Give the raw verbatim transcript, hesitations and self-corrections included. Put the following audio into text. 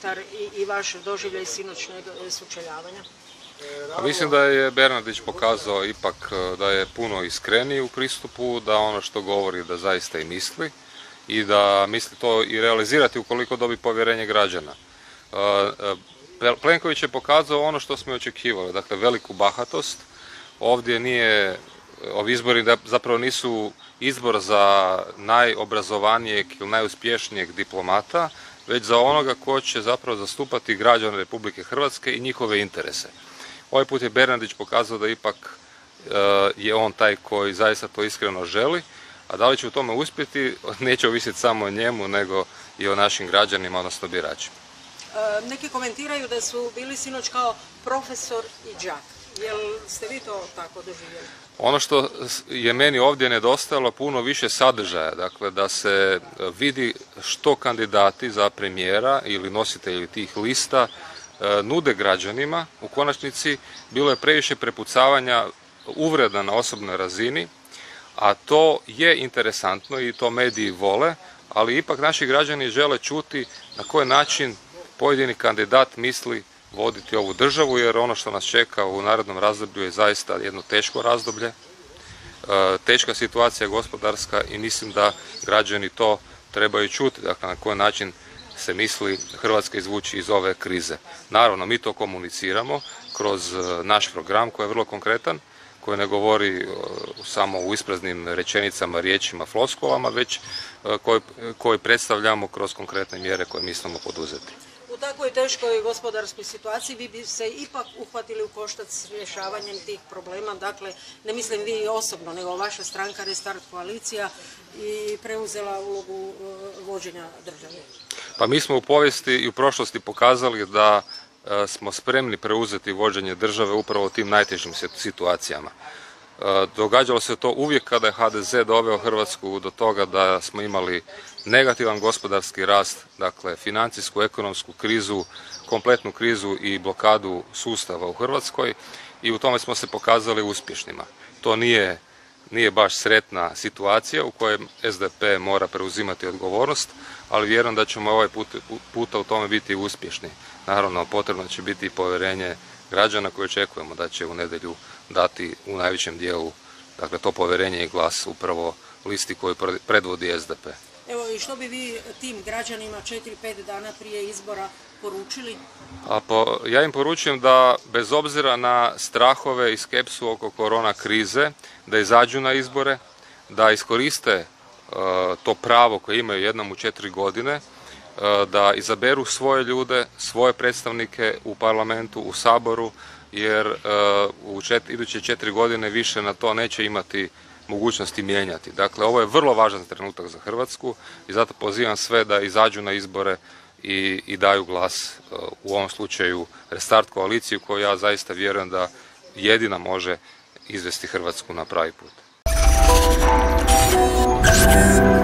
komentar i, i vaš doživljaj sinoćnjeg sučeljavanja? A mislim da je Bernardić pokazao ipak da je puno iskreniji u pristupu, da ono što govori da zaista i misli i da misli to i realizirati ukoliko dobi povjerenje građana. Plenković je pokazao ono što smo očekivali, dakle veliku bahatost. Ovdje nije, ovi izbori zapravo nisu izbor za najobrazovanijeg ili najuspješnijeg diplomata, već za onoga ko će zapravo zastupati građane Republike Hrvatske i njihove interese. Ovaj put je Bernardić pokazao da ipak je on taj koji zaista to iskreno želi, a da li će u tome uspjeti neće ovisiti samo o njemu, nego i o našim građanima, odnosno biračima. Neki komentiraju da su bili sinoć kao profesor i đak. Jel ste vi to tako doživjeli? Ono što je meni ovdje nedostajalo puno više sadržaja, dakle da se vidi što kandidati za premijera ili nositelji tih lista nude građanima. U konačnici bilo je previše prepucavanja, uvreda na osobnoj razini, a to je interesantno i to mediji vole, ali ipak naši građani žele čuti na koji način pojedini kandidat misli voditi ovu državu, jer ono što nas čeka u narednom razdoblju je zaista jedno teško razdoblje, teška situacija gospodarska i mislim da građani to trebaju čuti, dakle na koji način se misli Hrvatska izvući iz ove krize. Naravno, mi to komuniciramo kroz naš program koji je vrlo konkretan, koji ne govori samo u ispraznim rečenicama, riječima, floskulama, već koji, koji predstavljamo kroz konkretne mjere koje mislimo poduzeti. U takvoj teškoj gospodarskoj situaciji vi bi se ipak uhvatili u koštac s rješavanjem tih problema, dakle ne mislim vi osobno, nego vaša stranka Restart koalicija i preuzela ulogu vođenja države. Pa mi smo u povijesti i u prošlosti pokazali da smo spremni preuzeti vođenje države upravo u tim najtežim situacijama. Događalo se to uvijek kada je H D Z doveo Hrvatsku do toga da smo imali negativan gospodarski rast, dakle financijsku, ekonomsku krizu, kompletnu krizu i blokadu sustava u Hrvatskoj i u tome smo se pokazali uspješnima. To nije, nije baš sretna situacija u kojoj S D P mora preuzimati odgovornost, ali vjerujem da ćemo ovaj put, puta u tome biti uspješni. Naravno, potrebno će biti i povjerenje građana koje očekujemo da će u nedjelju dati u najvećem dijelu, dakle to povjerenje i glas upravo listi koju predvodi S D P. Evo i što bi vi tim građanima četiri pet dana prije izbora poručili? A po, ja im poručujem da bez obzira na strahove i skepsu oko korona krize, da izađu na izbore, da iskoriste uh, to pravo koje imaju jednom u četiri godine, uh, da izaberu svoje ljude, svoje predstavnike u parlamentu, u Saboru, jer uh, u čet, iduće četiri godine više na to neće imati mogućnosti mijenjati. Dakle, ovo je vrlo važan trenutak za Hrvatsku i zato pozivam sve da izađu na izbore i, i daju glas uh, u ovom slučaju Restart koaliciju koju ja zaista vjerujem da jedina može izvesti Hrvatsku na pravi put.